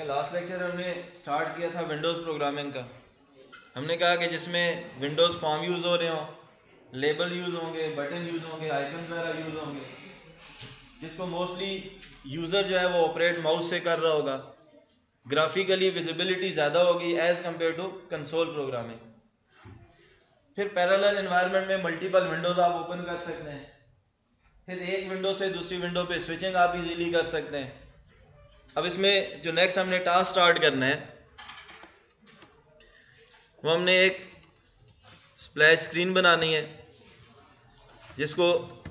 Last lecture हमने start किया था विंडोज़ प्रोग्रामिंग का। हमने कहा कि जिसमें विंडोज़ फॉर्म यूज़ हो रहे हों, लेबल यूज़ होंगे, बटन यूज़ होंगे, आइकन वगैरह यूज़ होंगे, जिसको मोस्टली यूज़र जो है वो ऑपरेट माउस से कर रहा होगा। ग्राफिकली विजिबिलिटी ज़्यादा होगी as compare to console programming. फिर पैरेलल एनवायरनमेंट में मल्टीपल विंडोज़ आप ओपन कर सकते हैं। फिर एक विंडो से दूसरी विंडो पे स्विचिंग आप इजीली कर सकते हैं। अब इसमें जो नेक्स्ट हमने टास्क स्टार्ट करना है वो हमने एक स्प्लैश स्क्रीन बनानी है, जिसको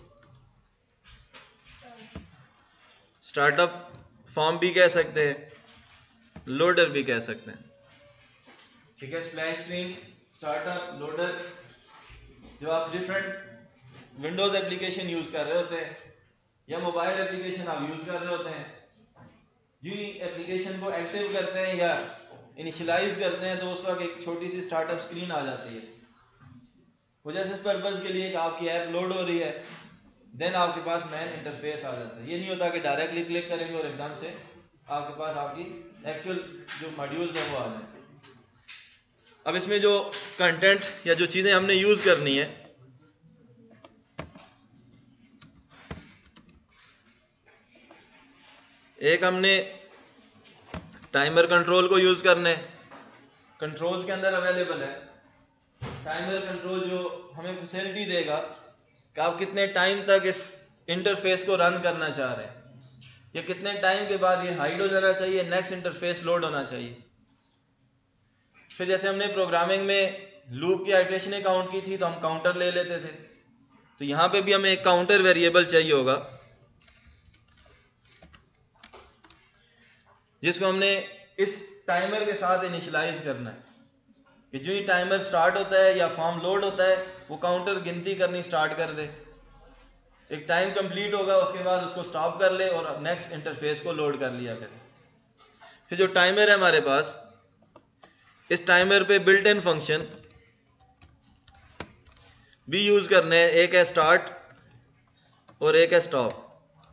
स्टार्टअप फॉर्म भी कह सकते हैं, लोडर भी कह सकते हैं। ठीक है, स्प्लैश स्क्रीन, स्टार्टअप, लोडर, जो आप डिफरेंट विंडोज़ एप्लीकेशन यूज़ कर रहे होते हैं या मोबाइल एप्लीकेशन आप यूज़ कर रहे होते हैं, जी एप्लीकेशन को एक्टिव करते हैं या इनिशियलाइज करते हैं तो उस वक्त एक छोटी सी स्टार्टअप स्क्रीन आ जाती है। वो जैसे इस पर्पज़ के लिए कि आपकी ऐप लोड हो रही है, देन आपके पास मैन इंटरफेस आ जाता है। ये नहीं होता कि डायरेक्टली क्लिक करेंगे और एकदम से आपके पास आपकी एक्चुअल जो मॉड्यूल्स है वो आ जाए। अब इसमें जो कंटेंट या जो चीज़ें हमने यूज़ करनी है, एक हमने टाइमर कंट्रोल को यूज़ करना है। कंट्रोल्स के अंदर अवेलेबल है टाइमर कंट्रोल, जो हमें फैसिलिटी देगा कि आप कितने टाइम तक इस इंटरफेस को रन करना चाह रहे हैं या कितने टाइम के बाद ये हाइड हो जाना चाहिए, नेक्स्ट इंटरफेस लोड होना चाहिए। फिर जैसे हमने प्रोग्रामिंग में लूप की आइट्रेशन काउंट की थी तो हम काउंटर ले लेते थे, तो यहाँ पे भी हमें एक काउंटर वेरिएबल चाहिए होगा जिसको हमने इस टाइमर के साथ इनिशियलाइज करना है कि जो ही टाइमर स्टार्ट होता है या फॉर्म लोड होता है वो काउंटर गिनती करनी स्टार्ट कर दे। एक टाइम कंप्लीट होगा उसके बाद उसको स्टॉप कर ले और नेक्स्ट इंटरफेस को लोड कर लिया करे। फिर जो टाइमर है हमारे पास, इस टाइमर पे बिल्ट इन फंक्शन भी यूज करने हैं। एक है स्टार्ट और एक है स्टॉप।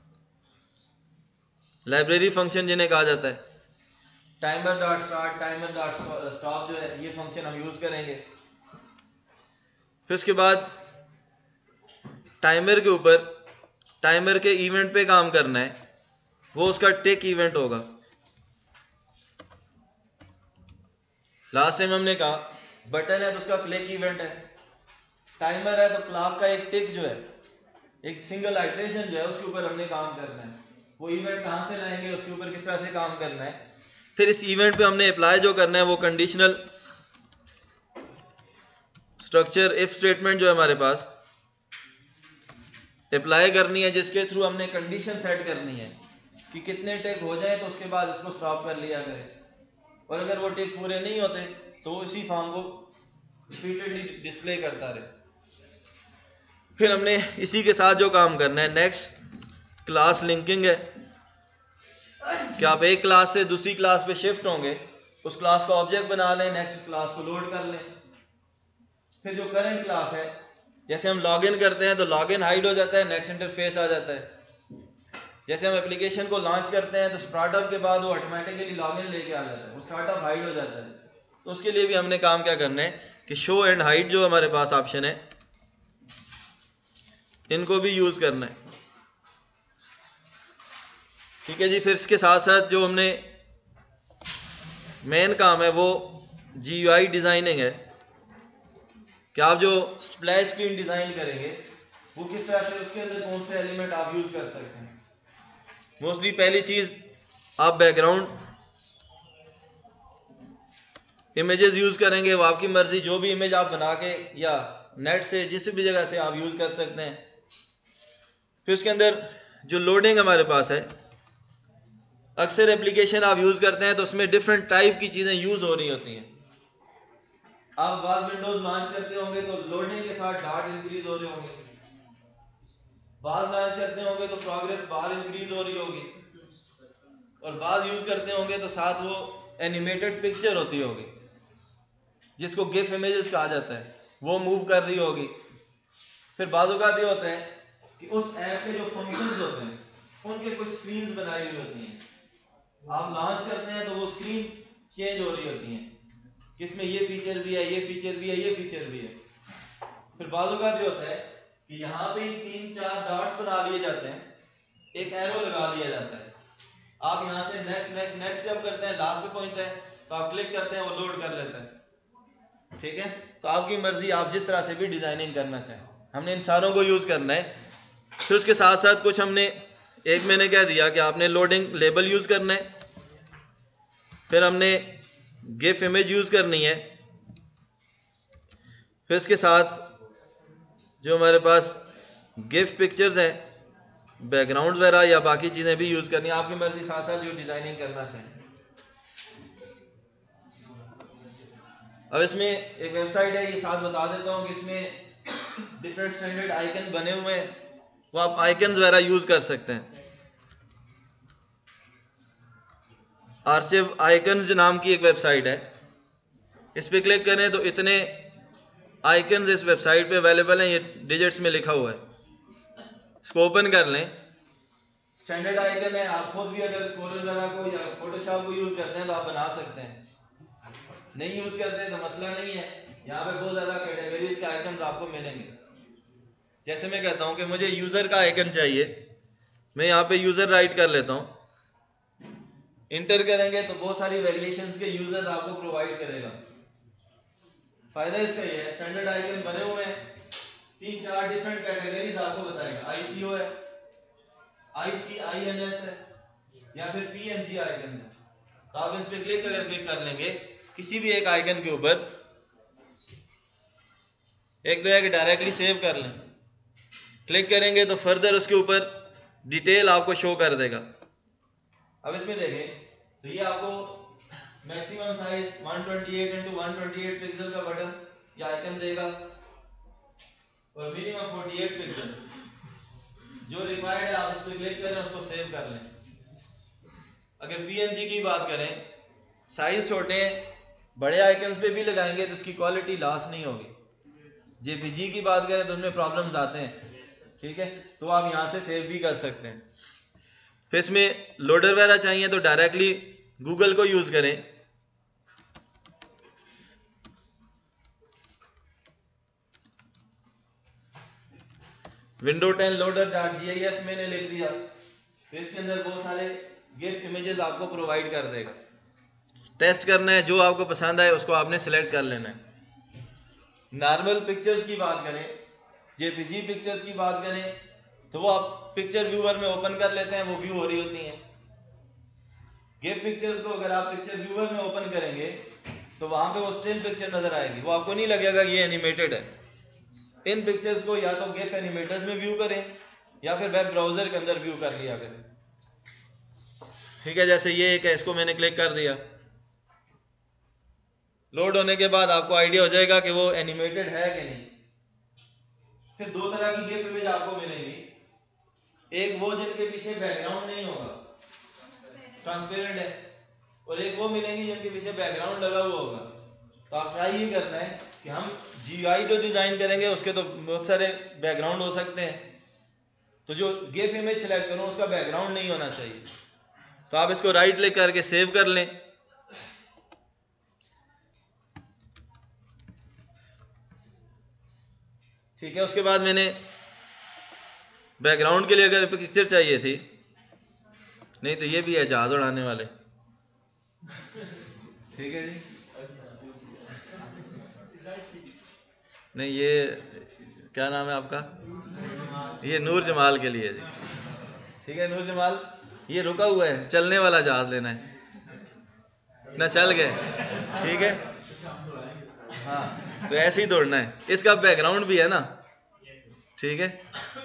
लाइब्रेरी फंक्शन जिन्हें कहा जाता है, timer dot start, timer dot stop, जो है ये फंक्शन हम यूज करेंगे। फिर उसके बाद टाइमर के ऊपर टाइमर के इवेंट पे काम करना है, वो उसका टिक इवेंट होगा। लास्ट टाइम हमने कहा बटन है तो उसका क्लिक इवेंट है, टाइमर है तो क्लॉक का एक टिक जो है, एक सिंगल आइट्रेशन जो है उसके ऊपर हमने काम करना है। वो इवेंट कहाँ से लाएंगे, उसके ऊपर किस तरह से काम करना है। फिर इस इवेंट पे हमने अप्लाई जो करना है वो कंडीशनल स्ट्रक्चर इफ स्टेटमेंट जो है हमारे पास अप्लाई करनी है, जिसके थ्रू हमने कंडीशन सेट करनी है कि कितने टिक हो जाए तो उसके बाद इसको स्टॉप कर लिया करें, और अगर वो टिक पूरे नहीं होते तो इसी फॉर्म को रिपीटेडली डिस्प्ले करता रहे। फिर हमने इसी के साथ जो काम करना है नेक्स्ट क्लास लिंकिंग है कि आप एक क्लास से दूसरी क्लास पे शिफ्ट होंगे, उस क्लास का ऑब्जेक्ट बना लें, नेक्स्ट क्लास को लोड कर लें। फिर जो करंट क्लास है, जैसे हम लॉगिन करते हैं तो लॉगिन हाइड हो जाता है, नेक्स्ट इंटरफेस आ जाता है। जैसे हम एप्लीकेशन को लॉन्च करते हैं तो स्टार्टअप के बाद वो ऑटोमेटिकली लॉगिन लेके आ जाता है, वो स्टार्टअप हाइड हो जाता है। तो उसके लिए भी हमने काम क्या करना है कि शो एंड हाइड जो हमारे पास ऑप्शन है इनको भी यूज करना है। ठीक है जी। फिर इसके साथ साथ जो हमने मेन काम है वो GUI डिजाइनिंग है कि आप जो स्प्लैश स्क्रीन डिजाइन करेंगे वो किस तरह से, उसके अंदर कौन से एलिमेंट आप यूज कर सकते हैं। मोस्टली पहली चीज आप बैकग्राउंड इमेजेस यूज करेंगे, वो आपकी मर्जी, जो भी इमेज आप बना के या नेट से जिस भी जगह से आप यूज कर सकते हैं। फिर उसके अंदर जो लोडिंग हमारे पास है, अक्सर एप्लीकेशन आप यूज करते हैं तो उसमें डिफरेंट टाइप की चीजें यूज हो रही होती हैं। आप बाद विंडोज लॉन्च करते होंगे तो लोडिंग के साथ डॉट इंक्रीज हो रहे होंगे, बाद लॉन्च करते होंगे तो प्रोग्रेस बार इंक्रीज हो रही होगी, और बाद यूज करते होंगे तो साथ वो एनिमेटेड पिक्चर होती होगी जिसको गिफ इमेजेस कहा जाता है, वो मूव कर रही होगी। फिर बाजू का ये होता है कि उस ऐप के जो फंक्शंस होते हैं उनके कुछ स्क्रीन्स बनाई हुई होती हैं। आप लॉन्च करते हैं तो वो चेंज हो रही होती हैं कि इसमें ये फीचर भी है, ये फीचर भी है, ये फीचर भी है। फिर बाजू का भी होता है कि यहाँ पे 3-4 डॉट्स बना लिए जाते हैं, एक एरो लगा दिया जाता है। आप यहाँ से नेक्स्ट नेक्स्ट नेक्स्ट जब करते हैं, लास्ट पे पहुंचते हैं तो आप क्लिक करते हैं, वो लोड कर लेता है। ठीक है, तो आपकी मर्जी, आप जिस तरह से भी डिजाइनिंग करना चाहें, हमने इन सारों को यूज करना है। फिर उसके साथ साथ कुछ हमने, एक मैंने कह दिया कि आपने लोडिंग लेबल यूज करना है, फिर हमने गिफ इमेज यूज करनी है, फिर इसके साथ जो हमारे पास गिफ पिक्चर्स हैं, बैकग्राउंड वगैरह या बाकी चीजें भी यूज करनी है, आपकी मर्जी, साथ साथ जो डिजाइनिंग करना चाहें। अब इसमें एक वेबसाइट है, ये साथ बता देता हूँ कि इसमें डिफरेंट स्टैंडर्ड आइकन बने हुए हैं, वो आप आइकन्स वगैरह यूज कर सकते हैं। आर्चिव आइकन्स नाम की एक वेबसाइट है, इस पर क्लिक करें तो इतने आइकन्स इस वेबसाइट पे अवेलेबल हैं, ये डिजिट्स में लिखा हुआ है। इसको ओपन कर लें, स्टैंडर्ड आइकन है, आप खुद भी अगर कोरल वगैरह को या फोटोशॉप को यूज करते हैं तो आप बना सकते हैं, नहीं यूज करते हैं तो मसला नहीं है। यहाँ पे बहुत ज्यादा कैटेगरीज के आइकन्स आपको मिलेंगे। जैसे मैं कहता हूँ कि मुझे यूजर का आइकन चाहिए, मैं यहाँ पे यूजर राइट कर लेता हूँ, इंटर करेंगे तो बहुत सारी वेरिएशंस के यूजर आपको प्रोवाइड करेगा। फायदा इसका ये है, स्टैंडर्ड आइकन बने हुए हैं, 3-4 डिफरेंट कैटेगरीज आपको बताएगा। ICO है, ICINS है, या फिर PNG आइकन है। तो आप इस पे क्लिक कर लेंगे किसी भी एक आइकन के ऊपर, एक दो कि डायरेक्टली सेव कर लें, क्लिक करेंगे तो फर्दर उसके ऊपर डिटेल आपको शो कर देगा। अब इसमें देखें तो ये आपको मैक्सिमम साइज 128x128 पिक्सल का बटन या आइकन देगा, और मिनिमम 48 पिक्सल जो रिक्वायर्ड है, आप इस पर क्लिक करें, उसको सेव कर लें। अगर PNG की बात करें, साइज छोटे बड़े आइकन्स पे भी लगाएंगे तो उसकी क्वालिटी लॉस नहीं होगी। JPG की बात करें तो उसमें प्रॉब्लम्स आते हैं, ठीक है, तो आप यहाँ से सेव भी कर सकते हैं। फिर इसमें लोडर वगैरह चाहिए तो डायरेक्टली गूगल को यूज करें, विंडो 10 loader.gif मैंने लिख दिया, फिर इसके अंदर बहुत सारे गिफ इमेजेस आपको प्रोवाइड कर देगा। टेस्ट करना है, जो आपको पसंद आए उसको आपने सिलेक्ट कर लेना है। नॉर्मल पिक्चर्स की बात करें, JPG पिक्चर्स की बात करें तो वो आप पिक्चर व्यूअर में ओपन कर लेते हैं, वो व्यू हो रही होती हैं। गिफ पिक्चर्स को अगर आप पिक्चर व्यूअर में ओपन करेंगे तो वहां पे वो स्टिल पिक्चर नजर आएगी, वो आपको नहीं लगेगा ये एनिमेटेड है। इन पिक्चर्स को या तो गिफ एनिमेटर्स में व्यू करें या फिर वेब ब्राउजर के अंदर व्यू कर लिया करें। ठीक है, जैसे ये एक है, इसको मैंने क्लिक कर दिया, लोड होने के बाद आपको आइडिया हो जाएगा कि वो एनिमेटेड है कि नहीं। फिर दो तरह की गिफ इमेज आपको मिलेंगी, एक वो जिनके पीछे बैकग्राउंड नहीं होगा, ट्रांसपेरेंट है, और एक वो मिलेंगी जिनके पीछे बैकग्राउंड लगा हुआ होगा। तो आप ट्राई ये करना है कि हम GUI जो डिजाइन करेंगे उसके तो बहुत सारे बैकग्राउंड हो सकते हैं, तो जो गिफ इमेज सेलेक्ट करूं उसका बैकग्राउंड नहीं होना चाहिए। तो आप इसको राइट क्लिक करके सेव कर लें। ठीक है, उसके बाद मैंने बैकग्राउंड के लिए अगर पिक्चर चाहिए थी, नहीं तो ये भी है जहाज उड़ाने वाले, ठीक है जी, नहीं ये क्या नाम है आपका, ये नूर जमाल के लिए जी। ठीक है नूर जमाल, ये रुका हुआ है, चलने वाला जहाज लेना है ना, चल गए, ठीक है, हाँ, तो ऐसे ही दौड़ना है। इसका बैकग्राउंड भी है ना, ठीक है,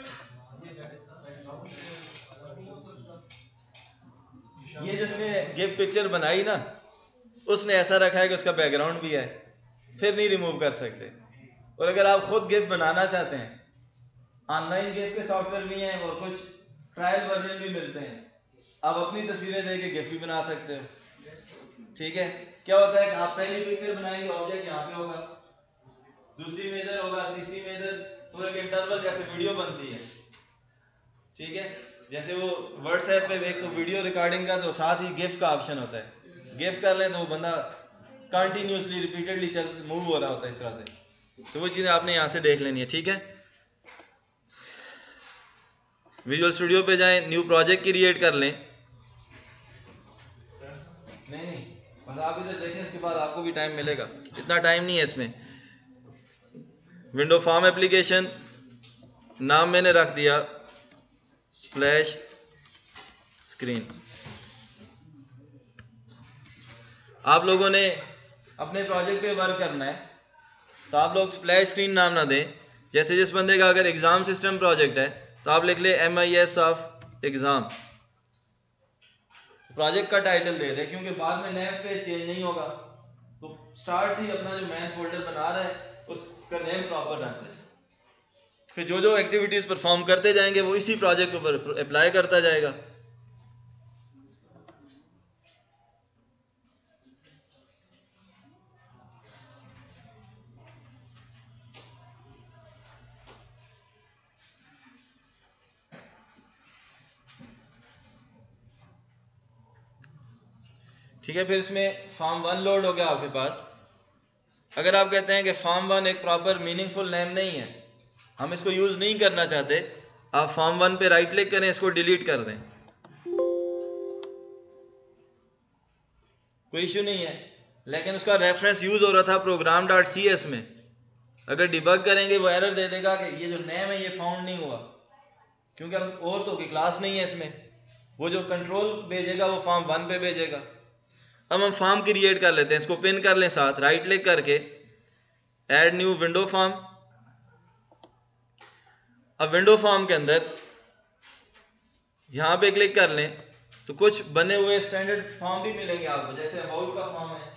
ये जिसने गिफ्ट पिक्चर बनाई ना, उसने ऐसा रखा है कि उसका बैकग्राउंड भी है, फिर नहीं रिमूव कर सकते। और अगर आप खुद गिफ्ट बनाना चाहते हैं, ऑनलाइन गिफ्ट के सॉफ्टवेयर भी हैं और कुछ ट्रायल वर्जन भी मिलते हैं, आप अपनी तस्वीरें देके गिफ्ट भी बना सकते हो। ठीक है, क्या होता है कि आप पहली पिक्चर बनाएंगे, ऑब्जेक्ट यहाँ पे होगा, दूसरी में इधर होगा, तीसरी में इधर, तो एक इंटरवल जैसे वीडियो बनती है। ठीक है, जैसे वो व्हाट्सएप पे एक तो वीडियो रिकॉर्डिंग का तो साथ ही गिफ्ट का ऑप्शन होता है, गिव कर लें तो वो बंदा कंटिन्यूसली रिपीटेडली मूव हो रहा होता है इस तरह से। तो वो चीज़ें आपने यहाँ से देख लेनी है, ठीक है। विजुअल स्टूडियो पे जाएं, न्यू प्रोजेक्ट क्रिएट कर लें। नहीं बस आप इधर देखें, इसके बाद आपको भी टाइम मिलेगा, इतना टाइम नहीं है इसमें। विंडो फॉर्म एप्लीकेशन, नाम मैंने रख दिया स्प्लैश स्क्रीन। आप लोगों ने अपने प्रोजेक्ट पे वर्क करना है तो आप लोग स्प्लैश स्क्रीन नाम ना दें। जैसे जिस बंदे का अगर एग्ज़ाम सिस्टम प्रोजेक्ट है तो आप लिख ले MIS ऑफ एग्ज़ाम, प्रोजेक्ट का टाइटल दे दे, क्योंकि बाद में नेम स्पेस चेंज नहीं होगा। तो स्टार्ट से ही अपना जो मैन फोल्डर बना रहा है उसका नेम प्रॉपर रख ले, फिर जो जो एक्टिविटीज़ परफॉर्म करते जाएंगे वो इसी प्रोजेक्ट के ऊपर अप्लाई करता जाएगा। ठीक है, फिर इसमें फॉर्म 1 लोड हो गया आपके पास। अगर आप कहते हैं कि फॉर्म 1 एक प्रॉपर मीनिंगफुल नेम नहीं है, हम इसको यूज़ नहीं करना चाहते, आप फॉर्म 1 पे राइट क्लिक करें, इसको डिलीट कर दें, कोई इशू नहीं है। लेकिन उसका रेफरेंस यूज़ हो रहा था program.cs में, अगर डिबग करेंगे वो एरर दे देगा कि ये जो नेम है ये फाउंड नहीं हुआ, क्योंकि अब और तो की क्लास नहीं है इसमें। वो जो कंट्रोल भेजेगा वो फॉर्म 1 पे भेजेगा। अब हम फॉर्म क्रिएट कर लेते हैं, इसको पिन कर लें साथ, राइट क्लिक करके ऐड न्यू विंडो फॉर्म। अब विंडो फॉर्म के अंदर यहाँ पे क्लिक कर लें तो कुछ बने हुए स्टैंडर्ड फॉर्म भी मिलेंगे आपको, जैसे अबाउट का फॉर्म है।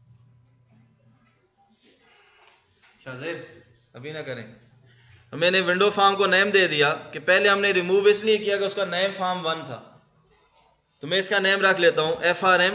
शाहजेब अभी ना करें, मैंने विंडो फॉर्म को नेम दे दिया कि पहले हमने रिमूव इसलिए किया कि उसका नेम फॉर्म 1 था, तो मैं इसका नेम रख लेता हूँ FRM।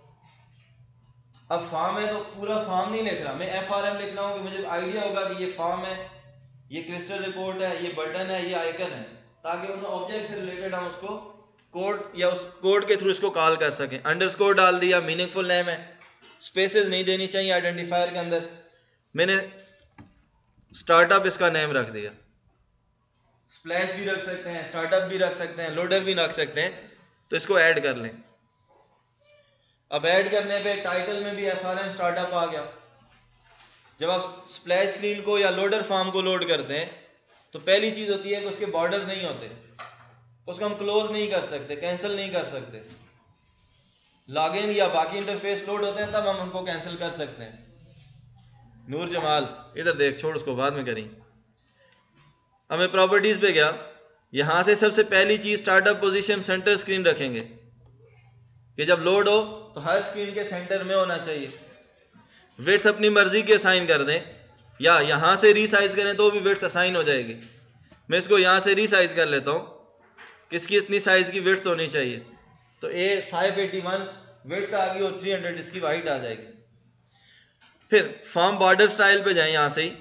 अब फॉर्म है तो पूरा फॉर्म नहीं लिख रहा, मैं FRM लिख रहा हूँ कि मुझे आइडिया होगा कि ये फॉर्म है, ये क्रिस्टल रिपोर्ट है, ये बटन है, ये आइकन है, ताकि उन ऑब्जेक्ट से रिलेटेड हम उसको कोड या उस कोड के थ्रू इसको कॉल कर सकें। अंडरस्कोर डाल दिया, मीनिंगफुल नेम है, स्पेसेस नहीं देनी चाहिए आइडेंटिफायर के अंदर। मैंने स्टार्टअप इसका नेम रख दिया, स्प्लैश भी रख सकते हैं, स्टार्टअप भी रख सकते हैं, लोडर भी रख सकते हैं। तो इसको ऐड कर लें। अब ऐड करने पे टाइटल में भी FRM स्टार्टअप आ गया। जब आप स्प्लैश स्क्रीन को या लोडर फॉर्म को लोड करते हैं तो पहली चीज़ होती है कि उसके बॉर्डर नहीं होते, उसको हम क्लोज नहीं कर सकते, कैंसिल नहीं कर सकते। लॉगिन या बाकी इंटरफेस लोड होते हैं तब हम उनको कैंसिल कर सकते हैं। नूर जमाल इधर देख, छोड़ उसको बाद में करें। अब मैं प्रॉपर्टीज़ पे गया, यहाँ से सबसे पहली चीज़ स्टार्टअप पोजीशन सेंटर स्क्रीन रखेंगे कि जब लोड हो तो हर स्क्रीन के सेंटर में होना चाहिए। विड्थ अपनी मर्जी के असाइन कर दें या यहाँ से रीसाइज करें तो भी विड्थ असाइन हो जाएगी। मैं इसको यहाँ से रीसाइज कर लेता हूँ, किसकी इतनी साइज़ की विड्थ होनी चाहिए, तो A 581 विड्थ आ गई और 300 इसकी हाइट आ जाएगी। फिर फॉर्म बॉर्डर स्टाइल पे जाएं, यहाँ से ही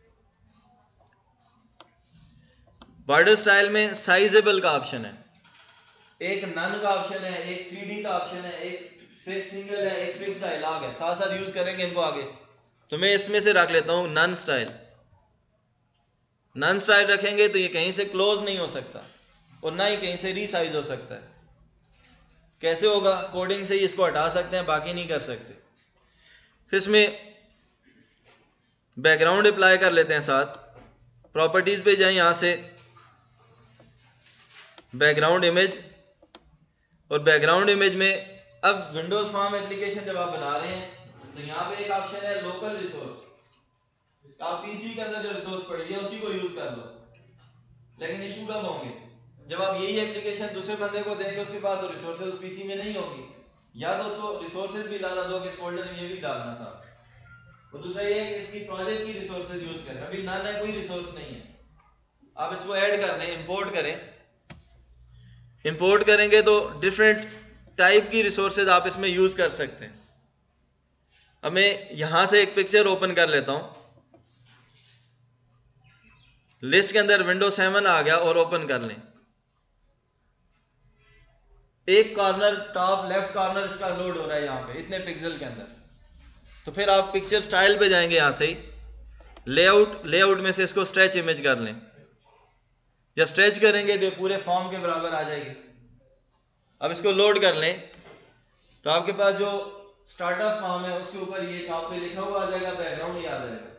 बॉर्डर स्टाइल में साइजेबल का ऑप्शन है, एक नन का ऑप्शन है, एक 3D का ऑप्शन है, एक फिक्स सिंगल है, एक फिक्स डायलॉग है, साथ साथ यूज करेंगे इनको आगे। तो मैं इसमें से रख लेता हूं नन स्टाइल। नन स्टाइल रखेंगे तो ये कहीं से क्लोज नहीं हो सकता और ना ही कहीं से रीसाइज हो सकता है। कैसे होगा, कोडिंग से ही इसको हटा सकते हैं, बाकी नहीं कर सकते। फिर इसमें बैकग्राउंड अप्लाई कर लेते हैं साथ। प्रॉपर्टीज पे जाएं, यहां से बैकग्राउंड इमेज, और बैकग्राउंड इमेज में अब विंडोज फॉर्म एप्लीकेशन जब आप बना रहे हैं तो यहाँ पे एक ऑप्शन है लोकल रिसोर्स। आप पीसी के अंदर जो रिसोर्स पड़ी है उसी को यूज कर लो। लेकिन इशू कब होंगे, जब आप यही एप्लीकेशन दूसरे बंदे को देंगे उसके बाद तो रिसोर्सेज उस पीसी में नहीं होंगी, या तो उसको रिसोर्सेज भी डाला दो कि इस फोल्डर में ये भी डालना साथ। और दूसरा ये है कि इसकी प्रोजेक्ट की रिसोर्सेज यूज करें। अभी नन है, कोई रिसोर्स नहीं है, आप इसको ऐड कर दें, इंपोर्ट करें। इंपोर्ट करेंगे तो डिफरेंट टाइप की रिसोर्सेज आप इसमें यूज कर सकते हैं। अब मैं यहां से एक पिक्चर ओपन कर लेता हूं, लिस्ट के अंदर विंडो 7 आ गया और ओपन कर लें। एक कॉर्नर टॉप लेफ्ट कॉर्नर इसका लोड हो रहा है यहाँ पे इतने पिक्सल के अंदर। तो फिर आप पिक्चर स्टाइल पे जाएंगे, यहाँ से ही लेआउट में से इसको स्ट्रेच इमेज कर लें। जब स्ट्रेच करेंगे तो पूरे फॉर्म के बराबर आ जाएगी। अब इसको लोड कर लें तो आपके पास जो स्टार्टअप फॉर्म है उसके ऊपर ये टॉप पे लिखा हुआ आ जाएगा, बैकग्राउंड याद रहेगा।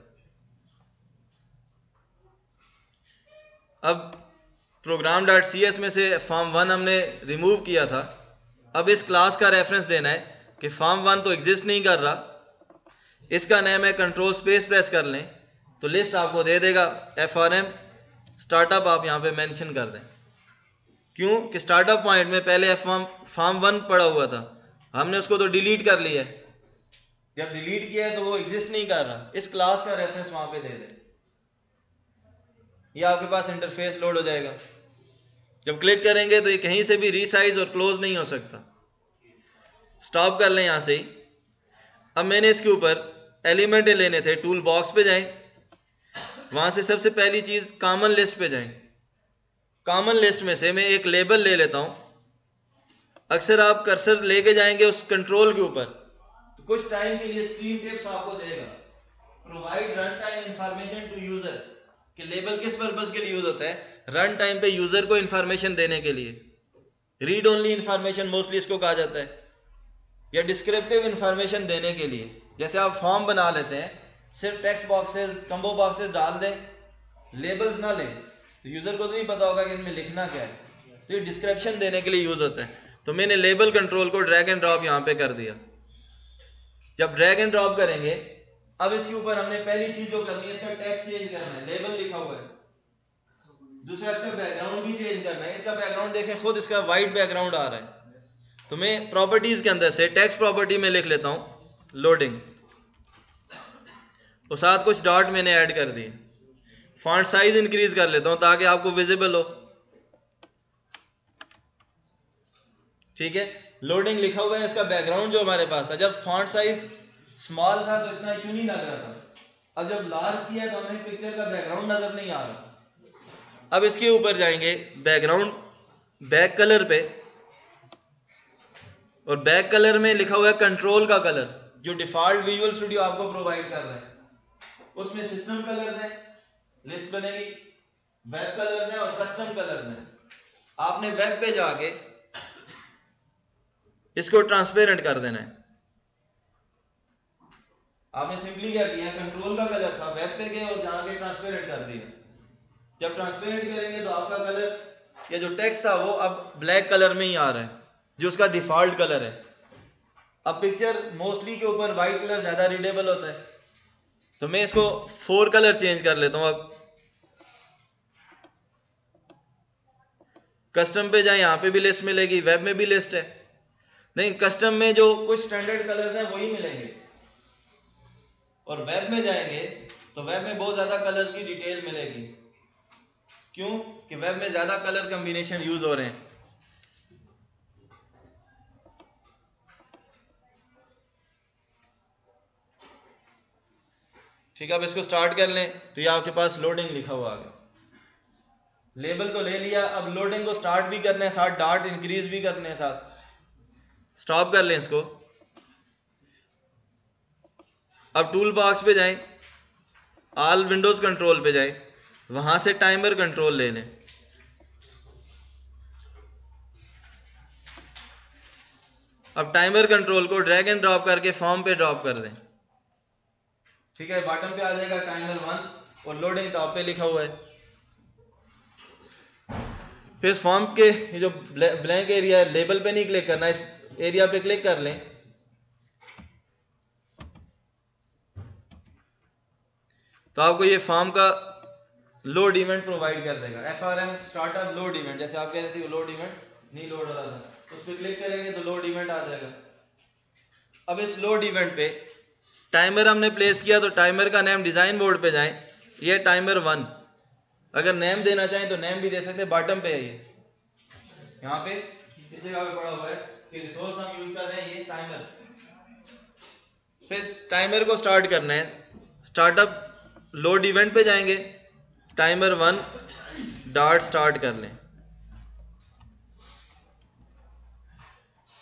अब program.cs में से फॉर्म 1 हमने रिमूव किया था। अब इस क्लास का रेफरेंस देना है कि फॉर्म 1 तो एग्जिस्ट नहीं कर रहा, इसका नेम है, कंट्रोल स्पेस प्रेस कर लें तो लिस्ट आपको दे देगा। FRM स्टार्टअप आप यहाँ पे मेंशन कर दें। क्यों कि स्टार्टअप पॉइंट में पहले फॉर्म 1 पड़ा हुआ था, हमने उसको तो डिलीट कर लिया है। जब डिलीट किया है तो वो एग्जिस्ट नहीं कर रहा, इस क्लास का रेफरेंस वहां पे दे दें। ये आपके पास इंटरफेस लोड हो जाएगा। जब क्लिक करेंगे तो ये कहीं से भी रीसाइज और क्लोज नहीं हो सकता। स्टॉप कर लें यहाँ से ही। अब मैंने इसके ऊपर एलिमेंट लेने थे, टूल बॉक्स पे जाएं, वहां से सबसे पहली चीज कॉमन लिस्ट पे जाएं। कॉमन लिस्ट में से मैं एक लेबल ले लेता हूं। अक्सर आप कर्सर लेके जाएंगे उस कंट्रोल के ऊपर तो कुछ टाइम के लिए स्क्रीन टिप्स आपको देगा। Provide run time information to user, कि लेबल किस पर्पस के लिए यूज होता है, रन टाइम पे यूजर को इंफॉर्मेशन देने के लिए। रीड ओनली इंफॉर्मेशन मोस्टली इसको कहा जाता है, या डिस्क्रिप्टिव इंफॉर्मेशन देने के लिए। जैसे आप फॉर्म बना लेते हैं, सिर्फ टेक्स्ट बॉक्सेस कंबो बॉक्सेस डाल दें, लेबल्स ना लें, तो यूजर को तो नहीं पता होगा कि इनमें लिखना क्या है। तो ये डिस्क्रिप्शन देने के लिए यूज होता है। तो मैंने लेबल कंट्रोल को ड्रैग एंड ड्रॉप यहाँ पे कर दिया। जब ड्रैग एंड ड्रॉप करेंगे, अब इसके ऊपर हमने पहली चीज जो करनी है, इसका टेक्स्ट चेंज करना है, लेबल लिखा हुआ है। दूसरा इसका बैकग्राउंड भी चेंज करना है। इसका बैकग्राउंड देखें, खुद इसका वाइट बैकग्राउंड आ रहा है। तो मैं प्रॉपर्टीज के अंदर से टेक्स्ट प्रॉपर्टी में लिख लेता हूं लोडिंग, और साथ कुछ डॉट मैंने ऐड कर दिए। फॉन्ट साइज इंक्रीज कर लेता हूं ताकि आपको विजिबल हो। ठीक है, लोडिंग लिखा हुआ है। इसका बैकग्राउंड जो हमारे पास था, जब फॉन्ट साइज स्मॉल था तो इतना इशू नहीं लग रहा था। अब जब लार्ज किया तो हमें पिक्चर का बैकग्राउंड नजर नहीं आ रहा। अब इसके ऊपर जाएंगे बैकग्राउंड, बैक कलर पे, और बैक कलर में लिखा हुआ है कंट्रोल का कलर, जो डिफॉल्ट विजुअल स्टूडियो आपको प्रोवाइड कर रहा है। उसमें सिस्टम कलर्स हैं, लिस्ट बनेगी, वेब कलर्स हैं और कस्टम कलर्स हैं। आपने वेब पे जाके इसको ट्रांसपेरेंट कर देना है। आपने सिंपली क्या किया, कंट्रोल का कलर था, वेब पे गए और जाके ट्रांसपेरेंट कर दिया। जब ट्रांसपेरेंट करेंगे तो आपका कलर या जो टेक्स्ट था वो अब ब्लैक कलर में ही आ रहा है, जो उसका डिफॉल्ट कलर है। अब पिक्चर मोस्टली के ऊपर वाइट कलर ज्यादा रीडेबल होता है, तो मैं इसको 4 कलर चेंज कर लेता हूं। अब कस्टम पे जाए, यहां पे भी लिस्ट मिलेगी, वेब में भी लिस्ट है। नहीं, कस्टम में जो कुछ स्टैंडर्ड कलर्स हैं वही मिलेंगे, और वेब में जाएंगे तो वेब में बहुत ज्यादा कलर्स की डिटेल मिलेगी। क्यों कि वेब में ज्यादा कलर कॉम्बिनेशन यूज हो रहे हैं। ठीक है, अब इसको स्टार्ट कर लें तो ये आपके पास लोडिंग लिखा हुआ आ गया। लेबल तो ले लिया, अब लोडिंग को स्टार्ट भी करना है, साथ डॉट इंक्रीज भी करने हैं साथ। स्टॉप कर लें इसको। अब टूल बॉक्स पे जाएं, ऑल विंडोज कंट्रोल पे जाएं, वहां से टाइमर कंट्रोल ले लें। अब टाइमर कंट्रोल को ड्रैग एंड ड्रॉप करके फॉर्म पे ड्रॉप कर दें। ठीक है, बॉटम पे आ जाएगा टाइमर 1 और लोडिंग टॉप पे लिखा हुआ है। फिर फॉर्म के ये जो ब्लैंक एरिया है, लेबल पे नहीं क्लिक करना, इस एरिया पे क्लिक कर लें। तो आपको ये फॉर्म का लोड इवेंट प्रोवाइड कर देगा। FRM स्टार्टअप लोड इवेंट, जैसे आप कह रहे थे वो लोड इवेंट नहीं लोड हो रहा था, उस पर क्लिक करेंगे तो लोड इवेंट आ जाएगा। अब इस लोड इवेंट पे टाइमर हमने प्लेस किया, तो टाइमर का नेम डिजाइन बोर्ड पे जाएं, ये टाइमर 1। अगर नेम देना चाहें तो नेम भी दे सकते हैं, बॉटम पे है ये, यहाँ पे इस जगह पे पड़ा हुआ है कि रिसोर्स हम यूज कर रहे हैं ये टाइमर। फिर टाइमर को स्टार्ट करना है, स्टार्टअप लोड इवेंट पे जाएंगे, टाइमर 1 डॉट स्टार्ट कर लें।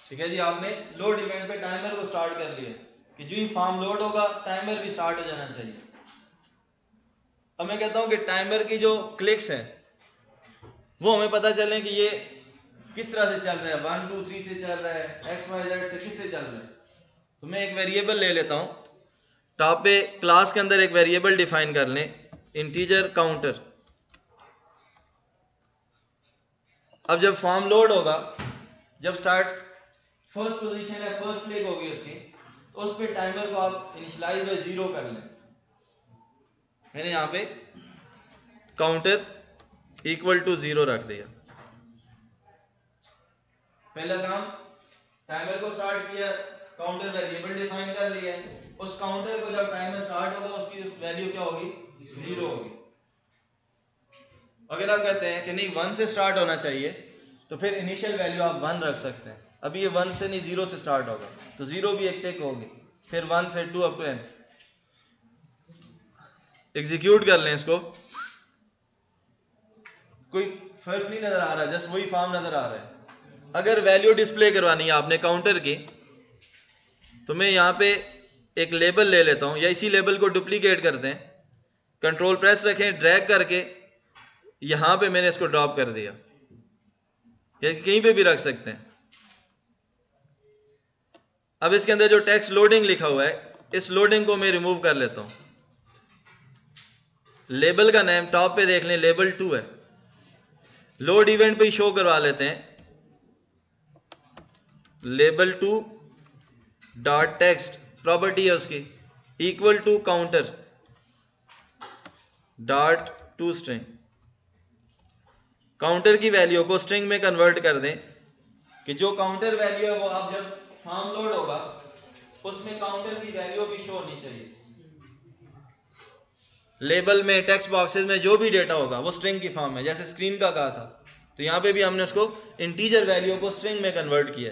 ठीक है जी, आपने लोड इवेंट पे टाइमर को स्टार्ट कर लिया कि जो ही फार्म लोड होगा टाइमर भी स्टार्ट हो जाना चाहिए। अब मैं कहता हूं कि टाइमर की जो क्लिक्स हैं वो हमें पता चले कि ये किस तरह से चल रहा है, 1 2 3 से चल रहा है, XYZ से किससे चल रहा है। तो मैं एक वेरिएबल ले लेता हूं, टॉप पे क्लास के अंदर एक वेरिएबल डिफाइन कर लें, इंटीजर काउंटर। अब जब फॉर्म लोड होगा, जब स्टार्ट फर्स्ट पोजीशन है, फर्स्ट क्लिक होगी उसकी, तो उस पे टाइमर को आप इनिशियलाइज बाय 0 कर लें। मैंने यहाँ पे काउंटर इक्वल टू 0 रख दिया। पहला काम, टाइमर को स्टार्ट किया, काउंटर वेरिएबल डिफाइन कर लिया है, उस काउंटर को जब टाइमर स्टार्ट होगा उसकी उस वैल्यू क्या होगी, 0 होगी। अगर आप कहते हैं कि नहीं 1 से स्टार्ट होना चाहिए, तो फिर इनिशियल वैल्यू आप 1 रख सकते हैं। अभी ये 1 से नहीं 0 से स्टार्ट होगा, तो 0 भी एक टिक होगी, फिर 1, फिर 2 अप टू n। एग्जीक्यूट कर लें इसको, कोई फर्क नहीं नजर आ रहा, जस्ट वही फॉर्म नजर आ रहा है। अगर वैल्यू डिस्प्ले करवानी है आपने काउंटर की, तो मैं यहाँ पे एक लेबल ले लेता हूँ, या इसी लेबल को डुप्लीकेट करते हैं, कंट्रोल प्रेस रखें, ड्रैग करके यहाँ पे मैंने इसको ड्रॉप कर दिया, या कहीं पे भी रख सकते हैं। अब इसके अंदर जो टेक्स्ट लोडिंग लिखा हुआ है, इस लोडिंग को मैं रिमूव कर लेता हूँ। लेबल का नेम टॉप पे देख लें, लेबल 2 है। लोड इवेंट पे ही शो करवा लेते हैं, लेबल 2 डॉट टेक्स्ट, प्रॉपर्टी है उसकी, equal to counter dot to string. Counter की वैल्यू को स्ट्रिंग में कन्वर्ट कर दें, कि जो काउंटर वैल्यू है वो आप जब फॉर्म लोड होगा उसमें काउंटर की वैल्यू भी शो होनी चाहिए। लेबल में, टेक्स्ट बॉक्सेस में जो भी डेटा होगा वो स्ट्रिंग की फॉर्म में, जैसे स्क्रीन का कहा था, तो यहां पे भी हमने उसको इंटीजर वैल्यू को स्ट्रिंग में कन्वर्ट किया।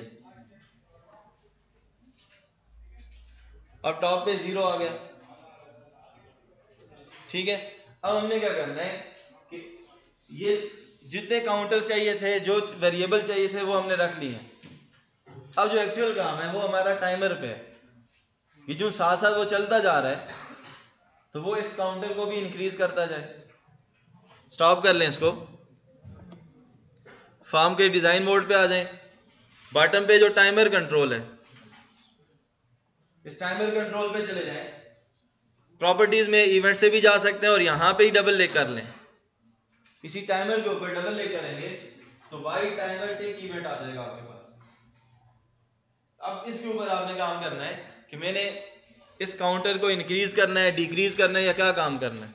अब टॉप पे 0 आ गया, ठीक है। अब हमने क्या करना है कि ये जितने काउंटर चाहिए थे, जो वेरिएबल चाहिए थे, वो हमने रख लिए। अब जो एक्चुअल काम है वो हमारा टाइमर पे है, कि जो साथ साथ वो चलता जा रहा है, तो वो इस काउंटर को भी इंक्रीज करता जाए। स्टॉप कर लें इसको, फॉर्म के डिजाइन मोड पे आ जाएं, बॉटम पे जो टाइमर कंट्रोल है, इस टाइमर कंट्रोल पे चले जाएं, प्रॉपर्टीज में इवेंट से भी जा सकते हैं, और यहां पे ही डबल क्लिक कर लें, इसी टाइमर के ऊपर डबल क्लिक करेंगे तो वाई टाइमर टेक इवेंट आ जाएगा आपके पास। अब इसके ऊपर आपने काम करना है कि मैंने इस काउंटर को इंक्रीज करना है, डिक्रीज करना है, या क्या काम करना है।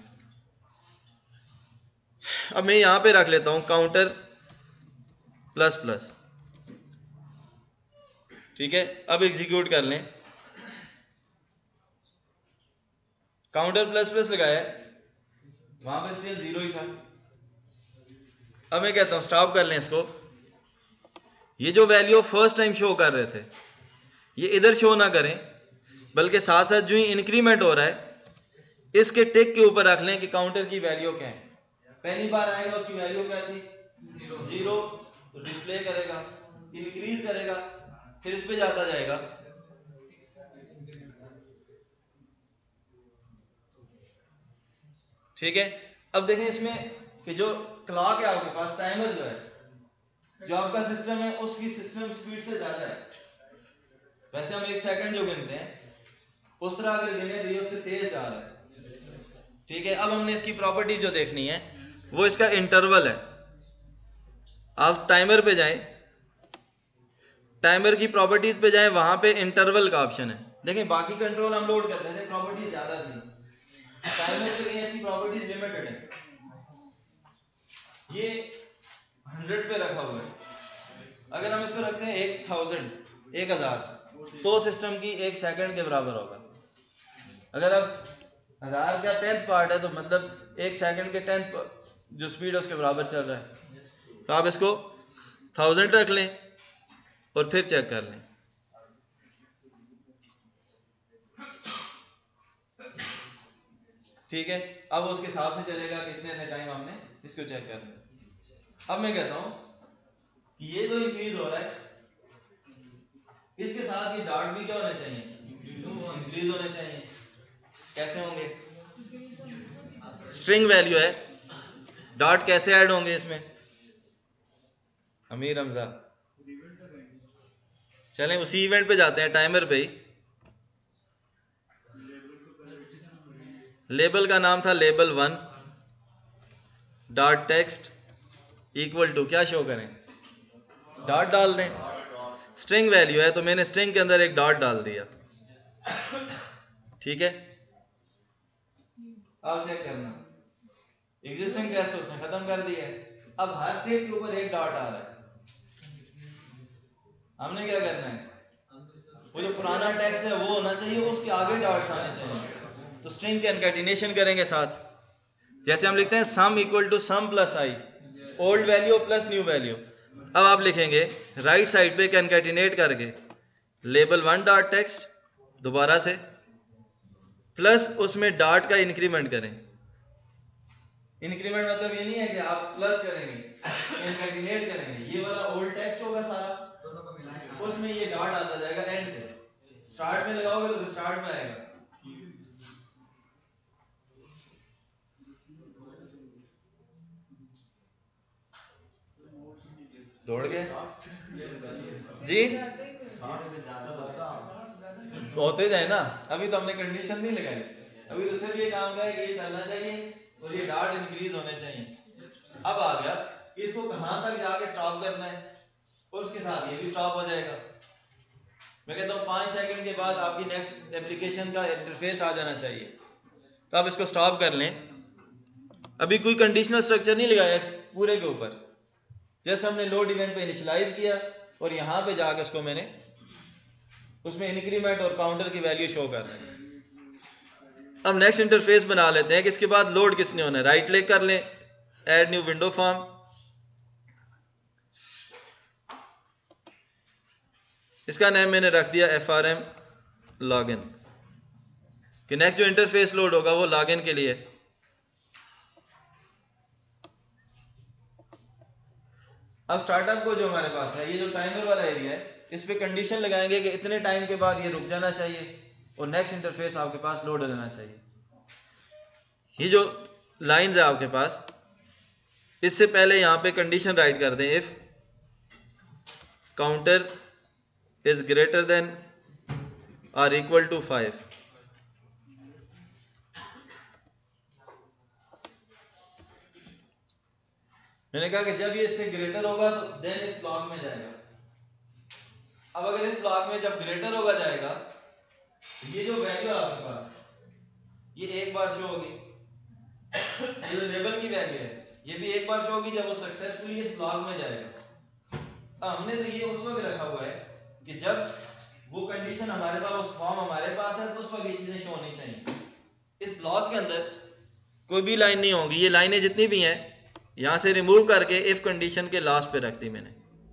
अब मैं यहां पे रख लेता हूं काउंटर प्लस प्लस, ठीक है। अब एग्जीक्यूट कर लें, काउंटर प्लस प्लस लगाया, वहां पे स्टिल 0 ही था। अब मैं कहता हूं स्टॉप कर लें इसको, ये जो वैल्यू फर्स्ट टाइम शो कर रहे थे ये इधर शो ना करें, बल्कि साथ साथ जो ही इंक्रीमेंट हो रहा है इसके टिक के ऊपर रख लें कि काउंटर की वैल्यू क्या है। पहली बार आएगा उसकी वैल्यू क्या थी, 0, तो डिस्प्ले करेगा, इंक्रीज करेगा, फिर इस पे जाता जाएगा, ठीक है। अब देखें इसमें कि जो क्लॉक है आपके पास, टाइमर जो है, जो आपका सिस्टम है उसकी सिस्टम स्पीड से ज्यादा है। वैसे हम 1 सेकंड जो गिनते हैं उस तरह अगर गिने तो ये उससे तेज जा रहा है, ठीक है। अब हमने इसकी प्रॉपर्टीज जो देखनी है वो इसका इंटरवल है। आप टाइमर पे जाएं, टाइमर की प्रॉपर्टीज पे जाएं, वहां पे इंटरवल का ऑप्शन है। देखें बाकी कंट्रोल हम लोड करते थे, प्रॉपर्टीज ज्यादा थी, टाइमर पे कहीं ऐसी प्रॉपर्टीज लिमिटेड है। ये 100 पे रखा हुआ है, अगर हम इसको रखते हैं 1000 तो सिस्टम की 1 सेकंड के बराबर होगा। अगर अब 1000 का 10th पार्ट है तो मतलब 1 सेकंड के 10th जो स्पीड है उसके बराबर चल रहा है। तो आप इसको 1000 रख लें और फिर चेक कर लें, ठीक है। अब उसके हिसाब से चलेगा कितने टाइम हमने इसको चेक करना। अब मैं कहता हूं कि ये जो इंक्रीज हो रहा है इसके साथ ये डॉट भी क्या होने चाहिए, इंक्रीज होने चाहिए। कैसे होंगे, स्ट्रिंग वैल्यू है, डॉट कैसे ऐड होंगे इसमें, अमीर हमजा। चलें उसी इवेंट पे जाते हैं, टाइमर पे ही। लेबल का नाम था label 1 dot text equal to, क्या शो करें, डॉट डाल दें। स्ट्रिंग वैल्यू है तो मैंने स्ट्रिंग के अंदर एक डॉट डाल दिया, ठीक है। अब चेक करना, एग्जिस्टिंग टेक्स्ट उसने खत्म कर दिया है, अब हर टेक के ऊपर एक डॉट आ रहा है। हमने क्या करना है, वो जो पुराना टेक्स्ट है वो होना चाहिए, उसके आगे डॉट्स आने चाहिए। तो स्ट्रिंग कंकैटिनेशन करेंगे साथ, जैसे हम लिखते हैं sum equal to sum plus I, old value plus new value. अब आप लिखेंगे राइट साइड पे कंकैटिनेट करके लेबल 1 डॉट टेक्स्ट दोबारा से प्लस उसमें डॉट का इंक्रीमेंट करें। इंक्रीमेंट मतलब ये नहीं है कि आप प्लस करेंगे, कंकैटिनेट करेंगे, ये वाला ओल्ड टेक्स्ट होगा सारा, उसमें ये डॉट आता जाएगा एंड पे। स्टार्ट में लगाओगे तो स्टार्ट में आएगा, दौड़ गए जी, होते जाए ना, अभी तो हमने कंडीशन नहीं लगाई, अभी तो सिर्फ ये काम का है कि ये चलना चाहिए और ये डॉट इंक्रीज होने चाहिए। अब आ गया कि इसको कहां तक जाके स्टॉप करना है, और उसके साथ ये भी स्टॉप हो जाएगा। मैं कहता हूँ 5 सेकंड के बाद आपकी नेक्स्ट एप्लीकेशन का इंटरफेस आ जाना चाहिए, तो आप इसको स्टॉप कर लें। अभी कोई कंडीशनल स्ट्रक्चर नहीं लगाया इस पूरे के ऊपर, जैसे हमने लोड इवेंट पे इनिशियलाइज किया और यहाँ पे जाके उसको मैंने उसमें इंक्रीमेंट और काउंटर की वैल्यू शो कर रहे हैं। अब नेक्स्ट इंटरफेस बना लेते हैं कि इसके बाद लोड किसने होना है। राइट क्लिक कर लें, ऐड न्यू विंडो फॉर्म, इसका नाम मैंने रख दिया FRM लॉगिन, कि नेक्स्ट जो इंटरफेस लोड होगा वो लॉगिन के लिए। अब स्टार्टअप को जो हमारे पास है, ये जो टाइमर वाला एरिया है, इस पे कंडीशन लगाएंगे कि इतने टाइम के बाद ये रुक जाना चाहिए और नेक्स्ट इंटरफेस आपके पास लोड रहना चाहिए। ये जो लाइंस है आपके पास, इससे पहले यहाँ पे कंडीशन राइट कर दें, if counter is greater than और इक्वल टू 5। मैंने कहा कि जब ये इससे ग्रेटर होगा तो देन इस ब्लॉक में जाएगा। अब अगर इस ब्लॉक में जब ग्रेटर होगा जाएगा, ये जो वैल्यू है आपके पास, ये एक बार शो होगी, ये जो लेबल की वैल्यू है ये भी एक बार शो होगी जब वो सक्सेसफुली इस ब्लॉक में जाएगा। अब हमने तो ये उस वक्त रखा हुआ है कि जब वो कंडीशन हमारे पास, उस फॉर्म हमारे पास है, तो उस वक्त ये चीजें शो होनी चाहिए। इस ब्लॉक के अंदर कोई भी लाइन नहीं होगी, ये लाइनें जितनी भी हैं यहां से रिमूव करके इफ कंडीशन के लास्ट पे रख दी मैंने।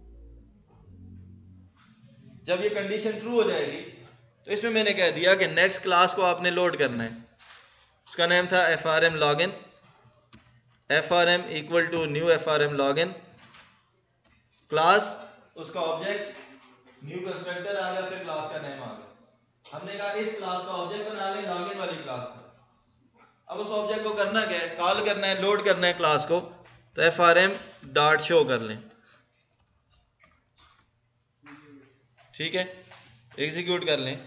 जब ये कंडीशन ट्रू हो जाएगी तो इसमें मैंने कह दिया कि नेक्स्ट क्लास को आपने लोड करना है, उसका नाम था FRM login, FRM equal to new FRM login, class उसका ऑब्जेक्ट न्यू कंस्ट्रक्टर आ गया, फिर क्लास का नेम आ गया। हमने कहा इस क्लास का ऑब्जेक्ट बना लें लॉगिन वाली क्लास का। अब उस ऑब्जेक्ट को करना क्या है, कॉल करना है, लोड करना है क्लास को, तो FRM डॉट शो कर लें, ठीक है, एग्जीक्यूट कर लें।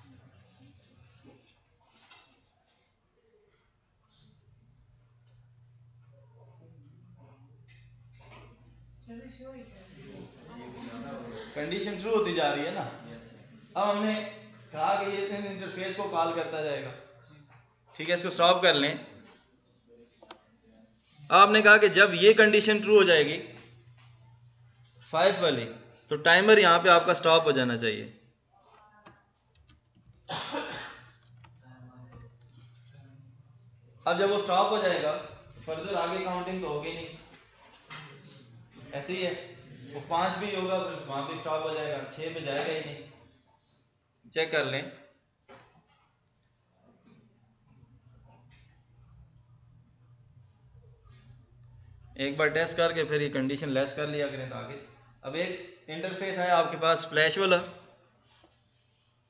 कंडीशन ट्रू होती जा रही है ना। अब हमने कहा कि ये इंटरफेस को कॉल करता जाएगा, ठीक है, इसको स्टॉप कर लें। आपने कहा कि जब ये कंडीशन ट्रू हो जाएगी 5 वाली, तो टाइमर यहां पे आपका स्टॉप हो जाना चाहिए। अब जब वो स्टॉप हो जाएगा तो फर्दर आगे काउंटिंग तो होगी नहीं, ऐसे ही है, वो 5 भी होगा तो वहां पे स्टॉप हो जाएगा, 6 पे जाएगा ही नहीं। चेक कर लें, एक बार टेस्ट करके फिर ये कंडीशन लेस कर लिया करें ताकि। अब एक इंटरफेस है आपके पास स्प्लैश वाला,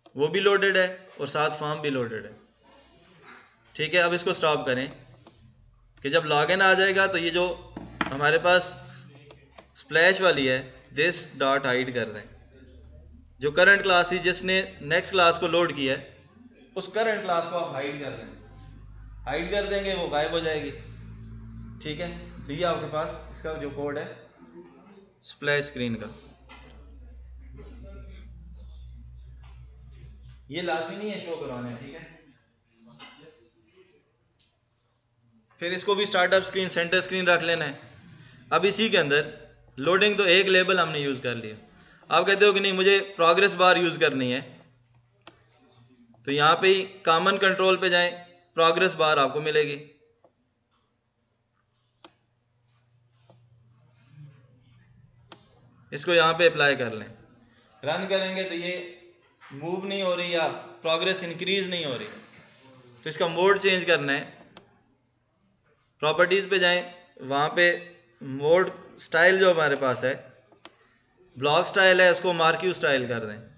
वो भी लोडेड है और साथ फॉर्म भी लोडेड है। ठीक है, अब इसको स्टॉप करें कि जब लॉगिन आ जाएगा तो ये जो हमारे पास स्प्लैश वाली है दिस डॉट हाइड कर दें। जो करंट क्लास थी जिसने नेक्स्ट क्लास को लोड किया है उस करंट क्लास को आप हाइड कर दें। हाइड कर देंगे वो गायब हो जाएगी। ठीक है, तो ये आपके पास इसका जो कोड है स्प्लैश स्क्रीन का, ये लाजमी नहीं है शो करवाना है। ठीक है, फिर इसको भी स्टार्टअप स्क्रीन सेंटर स्क्रीन रख लेना है। अब इसी के अंदर लोडिंग तो एक लेबल हमने यूज कर लिया। आप कहते हो कि नहीं मुझे प्रोग्रेस बार यूज करनी है, तो यहाँ पे ही कॉमन कंट्रोल पे जाएं, प्रोग्रेस बार आपको मिलेगी। इसको यहाँ पे अप्लाई कर लें, रन करेंगे तो ये मूव नहीं हो रही या प्रोग्रेस इंक्रीज नहीं हो रही, तो इसका मोड चेंज करना है। प्रॉपर्टीज पे जाएं, वहाँ पे मोड स्टाइल जो हमारे पास है ब्लॉक स्टाइल है उसको मार्क्यू स्टाइल कर दें।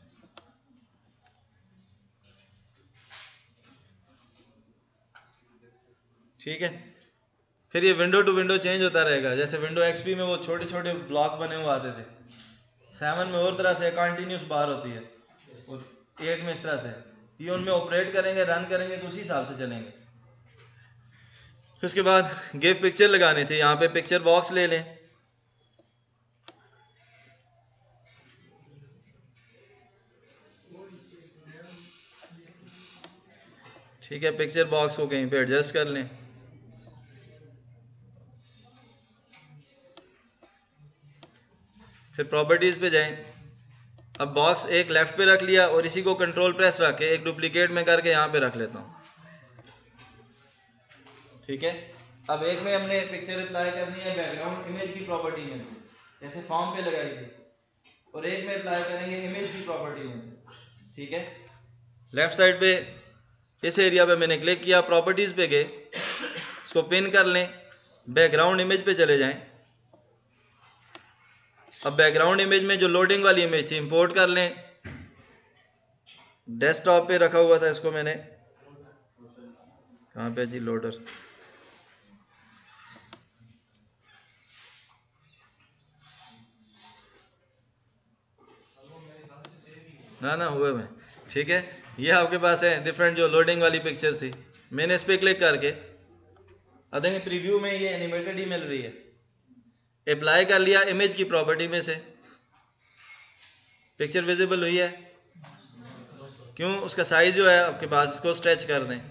ठीक है, फिर ये विंडो टू विंडो चेंज होता रहेगा। जैसे विंडो एक्सपी में वो छोटे छोटे ब्लॉक बने हुए आते थे, 7 में और तरह से कंटिन्यूस बार होती है और 8 में इस तरह से, ये उनमें ऑपरेट करेंगे रन करेंगे तो उसी हिसाब से चलेंगे। फिर उसके बाद गिव पिक्चर लगानी थी, यहाँ पे पिक्चर बॉक्स ले लें। ठीक है, पिक्चर बॉक्स को कहीं पे एडजस्ट कर लें। फिर प्रॉपर्टीज पे जाएं, अब बॉक्स एक लेफ्ट पे रख लिया और इसी को कंट्रोल प्रेस रख के एक डुप्लीकेट में करके यहाँ पे रख लेता हूँ। ठीक है, अब एक में हमने पिक्चर अप्लाई करनी है बैकग्राउंड इमेज की प्रॉपर्टी में से, जैसे फॉर्म पे लगाई थी, और एक में अप्लाई करेंगे इमेज की प्रॉपर्टी में से। ठीक है, लेफ्ट साइड पे इस एरिया पे मैंने क्लिक किया, प्रॉपर्टीज पे गए, इसको पिन कर लें, बैकग्राउंड इमेज पे चले जाएं। अब बैकग्राउंड इमेज में जो लोडिंग वाली इमेज थी इंपोर्ट कर लें। डेस्कटॉप पे रखा हुआ था, इसको मैंने कहाँ पे जी लोडर, ना हुए में। ठीक है, ये आपके पास है डिफरेंट जो लोडिंग वाली पिक्चर थी, मैंने इस पर क्लिक करके अब देखें प्रीव्यू में ये एनिमेटेड ही मिल रही है। अप्लाई कर लिया इमेज की प्रॉपर्टी में से, पिक्चर विजिबल हुई है। क्यों? उसका साइज जो है आपके पास, इसको स्ट्रेच कर दें,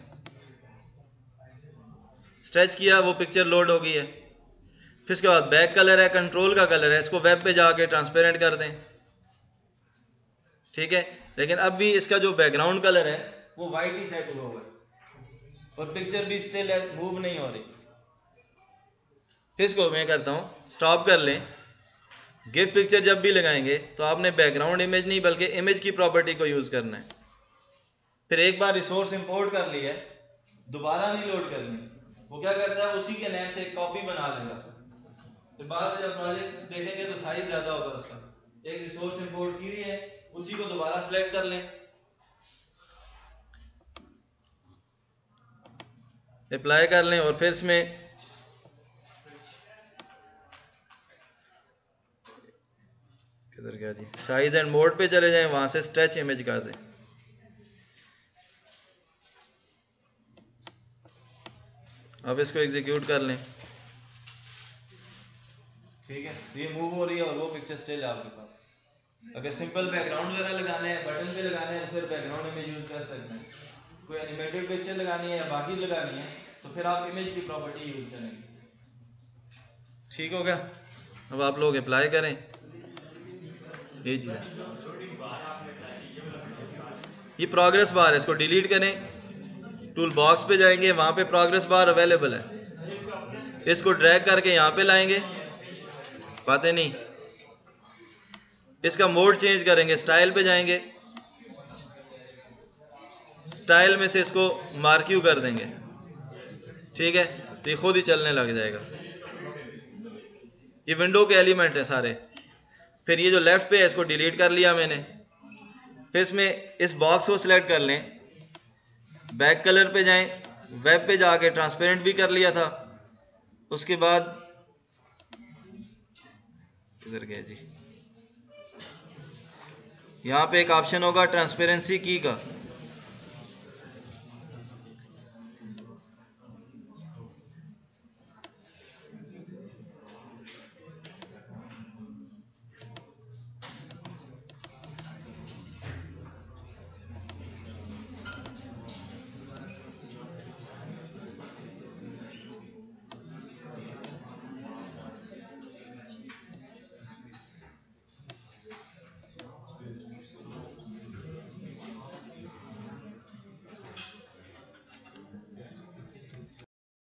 स्ट्रेच किया वो पिक्चर लोड हो गई है। फिर उसके बाद बैक कलर है, कंट्रोल का कलर है, इसको वेब पे जाके ट्रांसपेरेंट कर दें। ठीक है, लेकिन अब भी इसका जो बैकग्राउंड कलर है वो वाइट ही सेट हुआ हुआ है और पिक्चर भी स्टिल है, मूव नहीं हो रही। इसको मैं करता हूँ स्टॉप कर लें। गिव पिक्चर जब भी लगाएंगे तो आपने बैकग्राउंड इमेज नहीं बल्कि इमेज की प्रॉपर्टी को यूज करना है। फिर एक बार रिसोर्स इंपोर्ट कर लिया है, दोबारा नहीं लोड करनी। वो क्या करता है, उसी के नेम से एक कॉपी बना लेगा, फिर बाद में जब प्रोजेक्ट देखेंगे तो साइज ज्यादा होगा उसका। एक रिसोर्स इंपोर्ट की हुई है, उसी को दोबारा सिलेक्ट कर लें, अप्लाई कर लें और फिर इसमें किधर गया जी, साइज एंड मोड पे चले जाएं, वहां से स्ट्रेच इमेज कर दें। अब इसको एग्जीक्यूट कर लें। ठीक है, ये मूव हो रही है और वो पिक्चर स्टिल है आपके पास। अगर सिंपल बैकग्राउंड वगैरह लगाने हैं, बटन पे लगाने हैं, तो फिर बैकग्राउंड इमेज यूज कर सकते हैं। कोई एनिमेटेड पिक्चर लगानी है या बाकी लगानी है तो फिर आप इमेज की प्रॉपर्टी यूज करेंगे। ठीक हो गया, अब आप लोग अप्लाई करें। ये जी, ये प्रोग्रेस बार है, इसको डिलीट करें, टूल बॉक्स पे जाएंगे, वहां पे प्रोग्रेस बार अवेलेबल है, इसको ड्रैग करके यहाँ पे लाएंगे, बातें नहीं, इसका मोड चेंज करेंगे, स्टाइल पे जाएंगे, स्टाइल में से इसको मार्क्यू कर देंगे। ठीक है, तो ये खुद ही चलने लग जाएगा। ये विंडो के एलिमेंट है सारे। फिर ये जो लेफ्ट पे है इसको डिलीट कर लिया मैंने, फिर इसमें इस बॉक्स को सिलेक्ट कर लें, बैक कलर पे जाएं, वेब पे जाके ट्रांसपेरेंट भी कर लिया था। उसके बाद इधर गया जी, यहाँ पे एक ऑप्शन होगा ट्रांसपेरेंसी की का,